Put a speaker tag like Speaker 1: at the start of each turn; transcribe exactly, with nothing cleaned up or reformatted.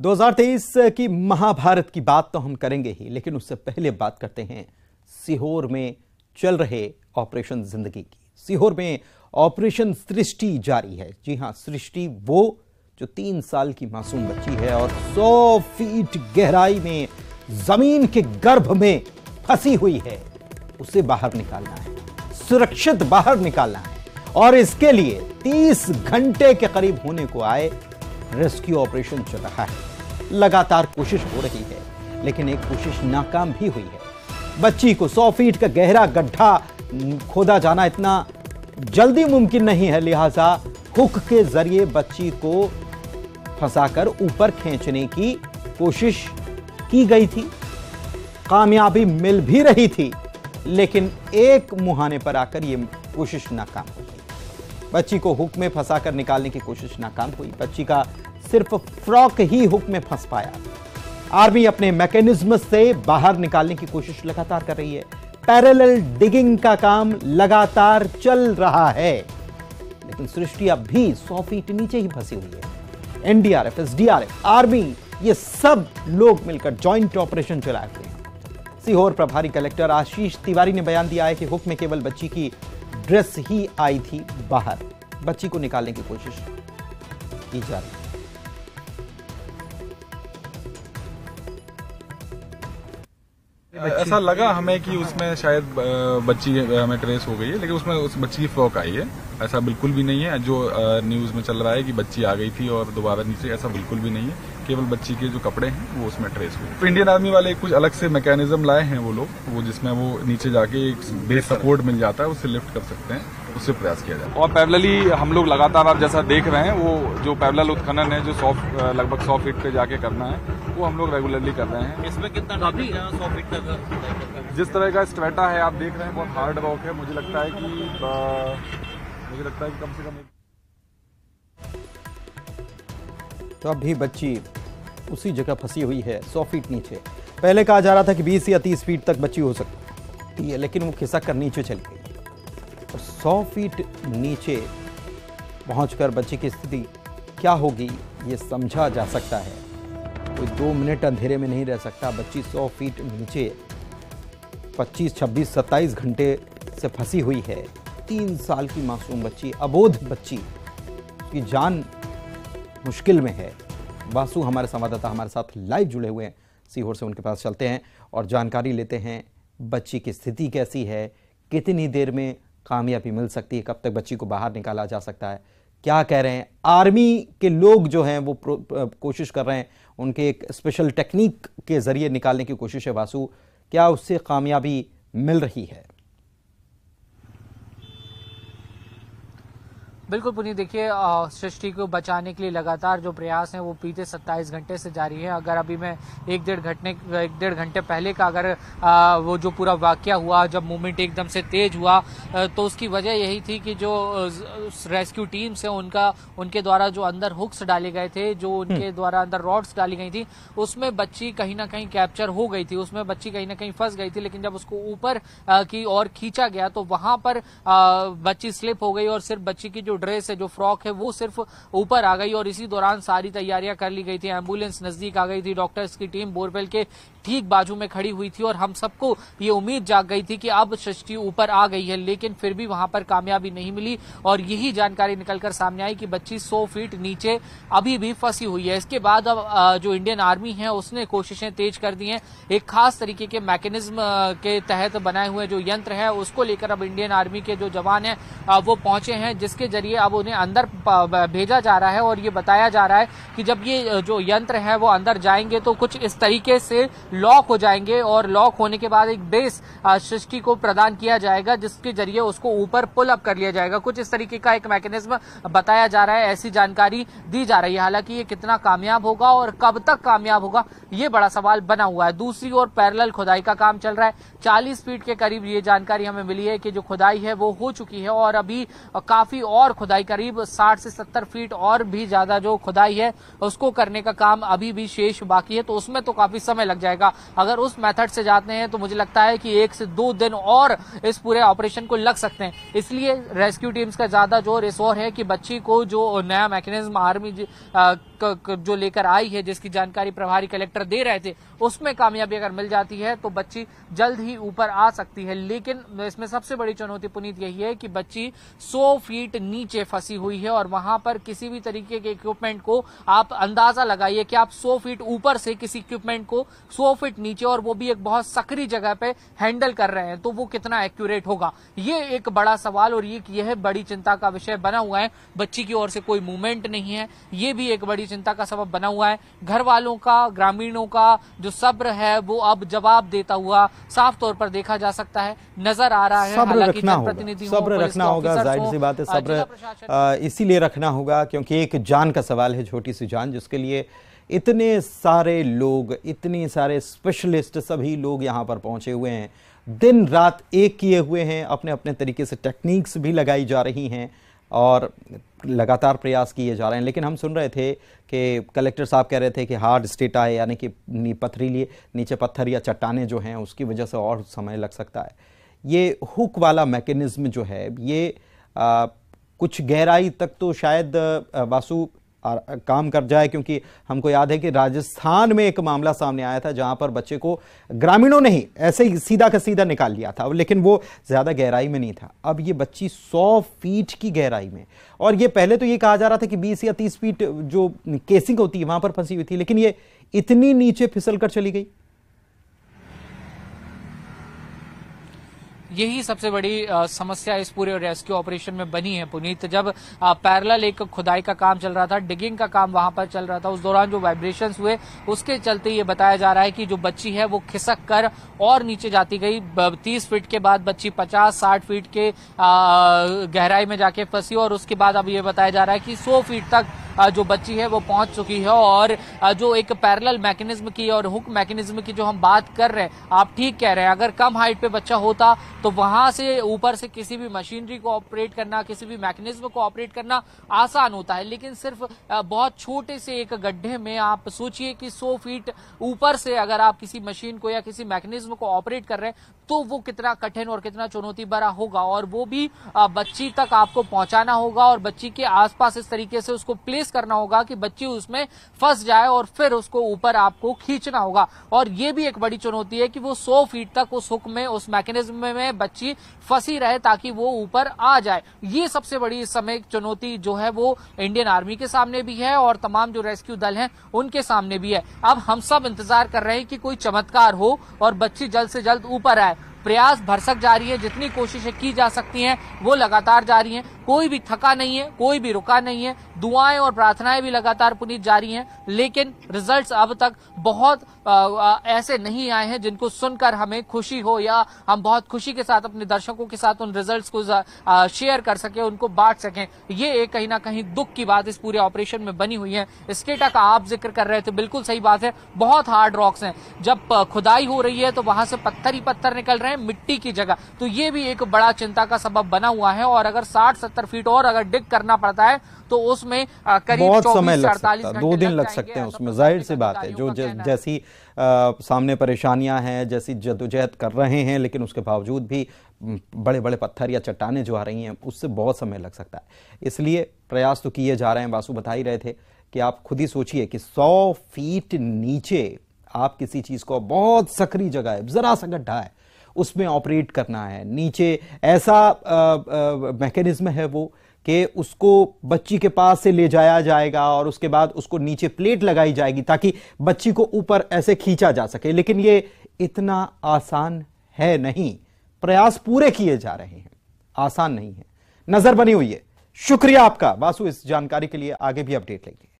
Speaker 1: दो हज़ार तेईस की महाभारत की बात तो हम करेंगे ही, लेकिन उससे पहले बात करते हैं सीहोर में चल रहे ऑपरेशन जिंदगी की। सीहोर में ऑपरेशन सृष्टि जारी है। जी हां, सृष्टि वो जो तीन साल की मासूम बच्ची है और सौ फीट गहराई में जमीन के गर्भ में फंसी हुई है, उसे बाहर निकालना है, सुरक्षित बाहर निकालना है। और इसके लिए तीस घंटे के करीब होने को आए रेस्क्यू ऑपरेशन चल रहा है। लगातार कोशिश हो रही है, लेकिन एक कोशिश नाकाम भी हुई है। बच्ची को सौ फीट का गहरा गड्ढा खोदा जाना इतना जल्दी मुमकिन नहीं है, लिहाजा हुक के जरिए बच्ची को फंसाकर ऊपर खींचने की कोशिश की गई थी। कामयाबी मिल भी रही थी, लेकिन एक मुहाने पर आकर यह कोशिश नाकाम हो गई। बच्ची को हुक में फंसाकर निकालने की कोशिश नाकाम हुई। बच्ची का सिर्फ फ्रॉक ही हुक में फंस पाया। आर्मी अपने मैकेनिज्म से बाहर निकालने की कोशिश लगातार कर रही है। पैरेलल डिगिंग का काम लगातार चल रहा है, लेकिन सृष्टि अब भी सौ फीट नीचे ही फंसी हुई है। एनडीआरएफ, एसडीआरएफ, आर्मी, ये सब लोग मिलकर जॉइंट ऑपरेशन चलाए हुए हैं। सीहोर प्रभारी कलेक्टर आशीष तिवारी ने बयान दिया है कि हुक में केवल बच्ची की ड्रेस ही आई थी बाहर। बच्ची को निकालने की कोशिश की जा रही है।
Speaker 2: ऐसा लगा हमें कि उसमें शायद बच्ची हमें ट्रेस हो गई है, लेकिन उसमें उस बच्ची की फ्रॉक आई है। ऐसा बिल्कुल भी नहीं है जो न्यूज में चल रहा है कि बच्ची आ गई थी और दोबारा नीचे, ऐसा बिल्कुल भी नहीं है। केवल बच्ची के जो कपड़े हैं वो उसमें ट्रेस हुए। तो इंडियन आर्मी वाले कुछ अलग से मैकेनिज्म लाए हैं वो लोग, वो जिसमें वो नीचे जाके एक बेस सपोर्ट मिल जाता है, उससे लिफ्ट कर सकते हैं, उससे प्रयास किया जाए। और पैरेलली हम लोग लगातार, आप जैसा देख रहे हैं, वो जो पैरेलल उत्खनन है जो सौ लगभग सौ फीट पे जाके करना है, वो हम लोग रेगुलरली कर रहे हैं।
Speaker 3: इसमें कितना काफी सौ फीट तक
Speaker 2: जिस तरह का स्ट्रेटा है आप देख रहे हैं, बहुत हार्ड रॉक है। मुझे लगता है कि मुझे लगता है कि कम से कम
Speaker 1: तो अब भी बच्ची उसी जगह फंसी हुई है, सौ फीट नीचे। पहले कहा जा रहा था कि बीस या तीस फीट तक बच्ची हो सकती है, लेकिन वो खिसक कर नीचे चली गई और सौ फीट नीचे पहुंचकर बच्ची की स्थिति क्या होगी ये समझा जा सकता है। कोई दो मिनट अंधेरे में नहीं रह सकता। बच्ची सौ फीट नीचे पच्चीस, छब्बीस, सत्ताईस घंटे से फंसी हुई है। तीन साल की मासूम बच्ची, अबोध बच्ची, उसकी जान मुश्किल में है। वासु हमारे संवाददाता हमारे साथ लाइव जुड़े हुए हैं सीहोर से, उनके पास चलते हैं और जानकारी लेते हैं बच्ची की स्थिति कैसी है, कितनी देर में कामयाबी मिल सकती है, कब तक बच्ची को बाहर निकाला जा सकता है, क्या कह रहे हैं आर्मी के लोग जो हैं वो कोशिश कर रहे हैं, उनके एक स्पेशल टेक्निक के जरिए निकालने की कोशिश है। वासु, क्या उससे कामयाबी मिल रही है?
Speaker 3: बिल्कुल पुनीत, देखिए सृष्टि को बचाने के लिए लगातार जो प्रयास हैं वो बीते सत्ताईस घंटे से जारी है। अगर अभी मैं एक डेढ़ घंटे एक डेढ़ घंटे पहले का अगर आ, वो जो पूरा वाकया हुआ, जब मूवमेंट एकदम से तेज हुआ, तो उसकी वजह यही थी कि जो रेस्क्यू टीम्स हैं उनका उनके द्वारा जो अंदर हुक्स डाले गए थे, जो उनके द्वारा अंदर रॉड्स डाली गई थी, उसमें बच्ची कहीं ना कहीं कैप्चर हो गई थी, उसमें बच्ची कहीं ना कहीं फंस गई थी। लेकिन जब उसको ऊपर की ओर खींचा गया तो वहां पर आ, बच्ची स्लिप हो गई और सिर्फ बच्ची की जो ड्रेस है, जो फ्रॉक है, वो सिर्फ ऊपर आ गई। और इसी दौरान सारी तैयारियां कर ली गई थी, एम्बुलेंस नजदीक आ गई थी, डॉक्टर्स की टीम बोरवेल के ठीक बाजू में खड़ी हुई थी और हम सबको ये उम्मीद जाग गई थी कि अब सृष्टि ऊपर आ गई है। लेकिन फिर भी वहां पर कामयाबी नहीं मिली और यही जानकारी निकलकर सामने आई कि बच्ची सौ फीट नीचे अभी भी फंसी हुई है। इसके बाद अब जो इंडियन आर्मी है उसने कोशिशें तेज कर दी हैं। एक खास तरीके के मैकेनिज्म के तहत बनाए हुए जो यंत्र है उसको लेकर अब इंडियन आर्मी के जो जवान है वो पहुंचे हैं, जिसके जरिए अब उन्हें अंदर भेजा जा रहा है। और ये बताया जा रहा है कि जब ये जो यंत्र है वो अंदर जाएंगे तो कुछ इस तरीके से लॉक हो जाएंगे और लॉक होने के बाद एक बेस सृष्टि को प्रदान किया जाएगा, जिसके जरिए उसको ऊपर पुल अप कर लिया जाएगा। कुछ इस तरीके का एक मैकेनिज्म बताया जा रहा है, ऐसी जानकारी दी जा रही है। हालांकि ये कितना कामयाब होगा और कब तक कामयाब होगा ये बड़ा सवाल बना हुआ है। दूसरी ओर पैरेलल खुदाई का काम चल रहा है। चालीस फीट के करीब ये जानकारी हमें मिली है कि जो खुदाई है वो हो चुकी है और अभी काफी और खुदाई, करीब साठ से सत्तर फीट और भी ज्यादा जो खुदाई है उसको करने का काम अभी भी शेष बाकी है, तो उसमें तो काफी समय लग जाएगा। अगर उस मेथड से जाते हैं तो मुझे लगता है कि एक से दो दिन और इस पूरे ऑपरेशन को लग सकते हैं। इसलिए रेस्क्यू टीम्स का ज्यादा जोर इस ओर है कि बच्ची को जो नया मैकेनिज्म आर्मी जो लेकर आई है, जिसकी जानकारी प्रभारी कलेक्टर दे रहे थे, उसमें कामयाबी अगर मिल जाती है तो बच्ची जल्द ही ऊपर आ सकती है। लेकिन इसमें सबसे बड़ी चुनौती पुनीत यही है कि बच्ची सौ फीट नीचे फंसी हुई है और वहां पर किसी भी तरीके के इक्विपमेंट को आप अंदाजा लगाइए कि आप सौ फीट ऊपर से किसी इक्विपमेंट को सौ फीट नीचे, और वो भी एक बहुत सकरी जगह पे हैंडल कर रहे हैं, तो वो कितना एक्यूरेट होगा, ये एक बड़ा सवाल और ये यह बड़ी चिंता का विषय बना हुआ है। बच्ची की ओर से कोई मूवमेंट नहीं है, ये भी एक बड़ी चिंता का सबब बना हुआ है। घर वालों का, ग्रामीणों का जो सब्र है वो अब जवाब देता हुआ साफ तौर पर देखा जा सकता है, नजर आ रहा है।
Speaker 1: सब्र रखना होगा, सब्र रखना होगा, जाहिर सी बात है, सब्र इसीलिए रखना होगा क्योंकि एक जान का सवाल है, छोटी सी जान, जिसके लिए इतने सारे लोग, इतने सारे स्पेशलिस्ट, सभी लोग यहाँ पर पहुंचे हुए हैं, दिन रात एक किए हुए हैं, अपने अपने तरीके से टेक्निक्स भी लगाई जा रही हैं और लगातार प्रयास किए जा रहे हैं। लेकिन हम सुन रहे थे कि कलेक्टर साहब कह रहे थे कि हार्ड स्टेट है, यानी कि पथरीली नीचे पत्थर या चट्टाने जो हैं उसकी वजह से और समय लग सकता है। ये हुक वाला मैकेनिज्म जो है ये आ, कुछ गहराई तक तो शायद वासु आ, काम कर जाए, क्योंकि हमको याद है कि राजस्थान में एक मामला सामने आया था जहां पर बच्चे को ग्रामीणों ने ही ऐसे ही सीधा का सीधा निकाल लिया था, लेकिन वो ज्यादा गहराई में नहीं था। अब ये बच्ची सौ फीट की गहराई में, और ये पहले तो ये कहा जा रहा था कि बीस या तीस फीट जो केसिंग होती है वहां पर फंसी हुई थी, लेकिन ये इतनी नीचे फिसल कर चली गई।
Speaker 3: यही सबसे बड़ी आ, समस्या इस पूरे रेस्क्यू ऑपरेशन में बनी है पुनीत। जब पैरेलल एक खुदाई का काम चल रहा था, डिगिंग का काम वहां पर चल रहा था, उस दौरान जो वाइब्रेशंस हुए उसके चलते ये बताया जा रहा है कि जो बच्ची है वो खिसक कर और नीचे जाती गई। तीस फीट के बाद बच्ची पचास साठ फीट के आ, गहराई में जाके फंसी और उसके बाद अब ये बताया जा रहा है कि सौ फीट तक जो बच्ची है वो पहुंच चुकी है। और जो एक पैरेलल मैकेनिज्म की और हुक मैकेनिज्म की जो हम बात कर रहे हैं, आप ठीक कह रहे हैं, अगर कम हाइट पे बच्चा होता तो वहां से ऊपर से किसी भी मशीनरी को ऑपरेट करना, किसी भी मैकेनिज्म को ऑपरेट करना आसान होता है, लेकिन सिर्फ बहुत छोटे से एक गड्ढे में आप सोचिए कि सौ फीट ऊपर से अगर आप किसी मशीन को या किसी मैकेनिज्म को ऑपरेट कर रहे हैं तो वो कितना कठिन और कितना चुनौती भरा होगा, और वो भी बच्ची तक आपको पहुंचाना होगा और बच्ची के आसपास इस तरीके से उसको प्लेस करना होगा कि बच्ची उसमें फंस जाए और फिर उसको ऊपर आपको खींचना होगा। और ये भी एक बड़ी चुनौती है कि वो सौ फीट तक उस हुक में, उस मैकेनिज्म में बच्ची फंसी रहे ताकि वो ऊपर आ जाए। ये सबसे बड़ी इस समय चुनौती जो है वो इंडियन आर्मी के सामने भी है और तमाम जो रेस्क्यू दल हैं उनके सामने भी है। अब हम सब इंतजार कर रहे हैं कि कोई चमत्कार हो और बच्ची जल्द से जल्द ऊपर आए। प्रयास भरसक जारी है, जितनी कोशिशें की जा सकती हैं वो लगातार जारी हैं, कोई भी थका नहीं है, कोई भी रुका नहीं है, दुआएं और प्रार्थनाएं भी लगातार पुनीत जारी हैं, लेकिन रिजल्ट्स अब तक बहुत आ, आ, ऐसे नहीं आए हैं जिनको सुनकर हमें खुशी हो या हम बहुत खुशी के साथ अपने दर्शकों के साथ उन रिजल्ट्स को आ, शेयर कर सकें, उनको बांट सकें। ये एक कहीं ना कहीं दुख की बात इस पूरे ऑपरेशन में बनी हुई है। स्केटा का आप जिक्र कर रहे थे, बिल्कुल सही बात है, बहुत हार्ड रॉक्स हैं, जब खुदाई हो रही है तो वहां से पत्थर ही पत्थर निकल रहे हैं मिट्टी की जगह, तो ये भी एक बड़ा चिंता का सबब बना हुआ है। और अगर साठ सत्तर फीट और अगर डिग करना पड़ता है तो उसमें करीब
Speaker 1: बहुत समय लग सकता है, दो दिन लग सकते हैं उसमें, जाहिर सी बात है। जो जैसी आ, सामने परेशानियां हैं, जैसी जदोजहद कर रहे हैं, लेकिन उसके बावजूद भी बड़े बड़े पत्थर या चट्टानें जो आ रही हैं उससे बहुत समय लग सकता है। इसलिए प्रयास तो किए जा रहे हैं। वासु बता ही रहे थे कि आप खुद ही सोचिए कि सौ फीट नीचे आप किसी चीज को, बहुत सकरी जगह है, जरा सा गड्ढा है, उसमें ऑपरेट करना है। नीचे ऐसा मैकेनिज्म है वो कि उसको बच्ची के पास से ले जाया जाएगा और उसके बाद उसको नीचे प्लेट लगाई जाएगी ताकि बच्ची को ऊपर ऐसे खींचा जा सके, लेकिन ये इतना आसान है नहीं। प्रयास पूरे किए जा रहे हैं, आसान नहीं है, नजर बनी हुई है। शुक्रिया आपका वासु इस जानकारी के लिए, आगे भी अपडेट लेंगे।